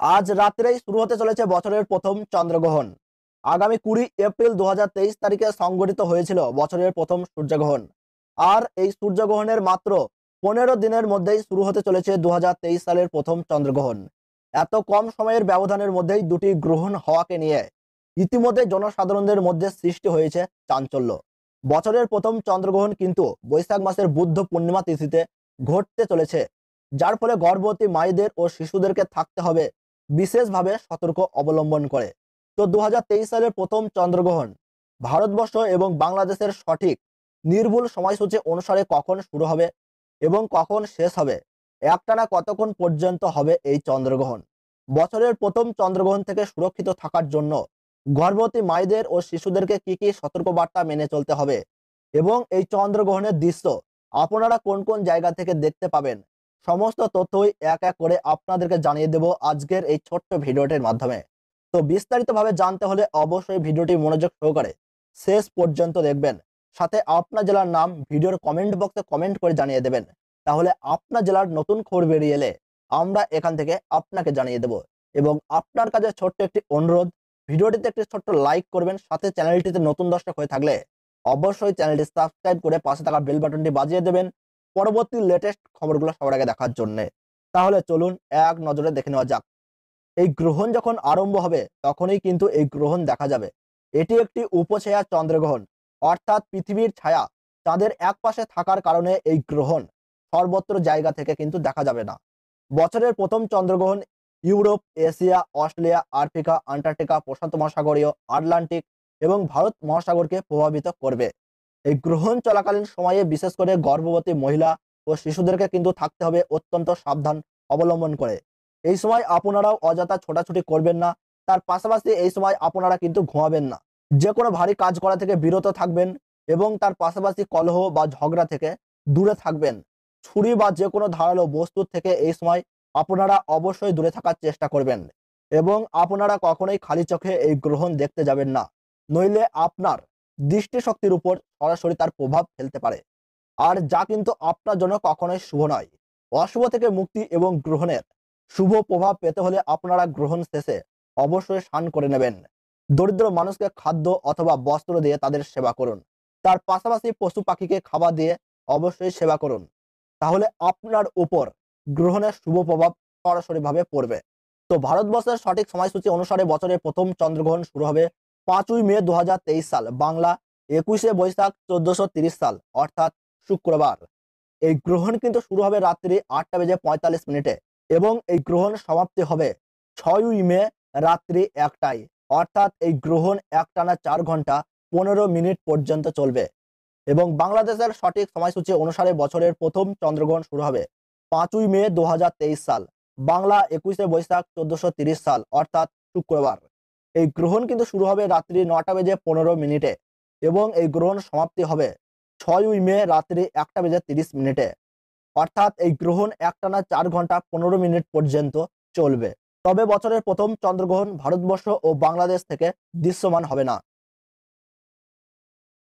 আজ রাত্রেই শুরু হতে চলেছে বছরের প্রথম চন্দ্রগ্রহণ। আগামী 20 এপ্রিল 2023 তারিখে সংঘটিত হয়েছিল বছরের প্রথম সূর্যগ্রহণ। আর এই সূর্যগ্রহণের মাত্র 15 দিনের মধ্যেই শুরু হতে চলেছে 2023 সালের প্রথম চন্দ্রগ্রহণ। এত কম সময়ের ব্যবধানের মধ্যেই দুটি গ্রহণ হওয়াকে নিয়ে ইতিমধ্যে জনসাধারণদের মধ্যে সৃষ্টি হয়েছে চাঞ্চল্য। বছরের প্রথম চন্দ্রগ্রহণ কিন্তু বৈশাখ মাসের বুদ্ধ পূর্ণিমা তিথিতে ঘটতে চলেছে, যার ফলে গর্ভবতী মায়েদের ও শিশুদেরকে থাকতে হবে বিশেষভাবে সতর্ক অবলম্বন করে। তো 2023 সালের প্রথম চন্দ্রগ্রহণ ভারতবর্ষ এবং বাংলাদেশের সঠিক নির্ভুল সময়সূচি অনুসারে কখন শুরু হবে এবং কখন শেষ হবে, একটানা কতক্ষণ পর্যন্ত হবে এই চন্দ্রগ্রহণ, বছরের প্রথম চন্দ্রগ্রহণ থেকে সুরক্ষিত থাকার জন্য গর্ভবতী মায়েদের ও শিশুদেরকে কি কি সতর্কবার্তা মেনে চলতে হবে এবং এই চন্দ্রগ্রহণের দৃশ্য আপনারা কোন কোন জায়গা থেকে দেখতে পাবেন, সমস্ত তথ্যই এক এক করে আপনাদেরকে জানিয়ে দেব আজকের এই ছোট্ট ভিডিওটির মাধ্যমে। তো বিস্তারিতভাবে জানতে হলে অবশ্যই ভিডিওটি মনোযোগ সহকারে শেষ পর্যন্ত দেখবেন। সাথে আপনার জেলার নাম ভিডিওর কমেন্ট বক্সে কমেন্ট করে জানিয়ে দেবেন। তাহলে আপনার জেলার নতুন খবর বেরিয়ে এলে আমরা এখান থেকে আপনাকে জানিয়ে দেব। এবং আপনার কাছে ছোট্ট একটি অনুরোধ, ভিডিওটিতে একটি ছোট্ট লাইক করবেন, সাথে চ্যানেলটিতে নতুন দর্শক হয়ে থাকলে অবশ্যই চ্যানেলটি সাবস্ক্রাইব করে পাশে থাকা বেল বাটনটি বাজিয়ে দেবেন পরবর্তী লেটেস্ট খবরগুলো সবার আগে দেখার জন্য। তাহলে চলুন এক নজরে দেখে নেওয়া যাক। এই গ্রহণ যখন আরম্ভ হবে তখনই কিন্তু এই গ্রহণ দেখা যাবে। এটি একটি উপছায়া চন্দ্রগ্রহণ, অর্থাৎ পৃথিবীর ছায়া চাঁদের এক পাশে থাকার কারণে এই গ্রহণ সর্বত্র জায়গা থেকে কিন্তু দেখা যাবে না। বছরের প্রথম চন্দ্রগ্রহণ Europe, Asia, Australia, Africa, Antarctica, প্রশান্ত মহাসাগরীয়, আটলান্টিক এবং ভারত মহাসাগরকে প্রভাবিত করবে। এই গ্রহণ চলাকালীন সময়ে বিশেষ করে গর্ভবতী মহিলা ও শিশুদেরকে কিন্তু থাকতে হবে অত্যন্ত সাবধান অবলম্বন করে। এই সময় আপনারাও অযথা ছোটাছুটি করবেন না, তার পাশাপাশি এই সময় আপনারা কিন্তু ঘুমাবেন না। যে কোনো ভারী কাজ করা থেকে বিরত থাকবেন এবং তার পাশাপাশি কলহ বা ঝগড়া থেকে দূরে থাকবেন। ছুরি বা যে কোনো ধারালো বস্তুর থেকে এই সময় আপনারা অবশ্যই দূরে থাকার চেষ্টা করবেন এবং আপনারা কখনোই খালি চোখে এই গ্রহণ দেখতে যাবেন না, নইলে আপনার দৃষ্টিশক্তির উপর সরাসরি তার প্রভাব ফেলতে পারে, আর যা কিন্তু আপনার জন্য কখনোই শুভ নয়। অশুভ থেকে মুক্তি এবং গ্রহণের শুভ প্রভাব পেতে হলে আপনারা গ্রহণ শেষে অবশ্যই স্নান করে নেবেন। দরিদ্র মানুষকে খাদ্য অথবা বস্ত্র দিয়ে তাদের সেবা করুন। তার পাশাপাশি পশু পাখিকে খাবার দিয়ে অবশ্যই সেবা করুন। তাহলে আপনার উপর গ্রহণের শুভ প্রভাব সরাসরিভাবে পড়বে। তো ভারতবর্ষের সঠিক সময়সূচি অনুসারে বছরের প্রথম চন্দ্রগ্রহণ শুরু হবে 5ই মে 2023 সাল, বাংলা 21শে বৈশাখ 1430 সাল, অর্থাৎ শুক্রবার। এই গ্রহণ কিন্তু শুরু হবে রাত্রি 8টা বেজে 45 মিনিটে এবং এই গ্রহণ সমাপ্তি হবে 6ই মে রাত্রি 1টায়, অর্থাৎ এই গ্রহণ একটানা 4 ঘন্টা 15 মিনিট পর্যন্ত চলবে। এবং বাংলাদেশের সঠিক সময়সূচি অনুসারে বছরের প্রথম চন্দ্রগ্রহণ শুরু হবে 5ই মে 2023 সাল, বাংলা 21শে বৈশাখ 1430 সাল, অর্থাৎ শুক্রবার। এই গ্রহণ কিন্তু শুরু হবে রাত্রি 9টা বেজে 15 মিনিটে এবং এই গ্রহণ সমাপ্তি হবে 6ই মে রাত্রি 1টা বেজে 30 মিনিটে, অর্থাৎ এই গ্রহণ একটানা 4 ঘন্টা 15 মিনিট পর্যন্ত চলবে। তবে বছরের প্রথম চন্দ্রগ্রহণ ভারতবর্ষ ও বাংলাদেশ থেকে দৃশ্যমান হবে না।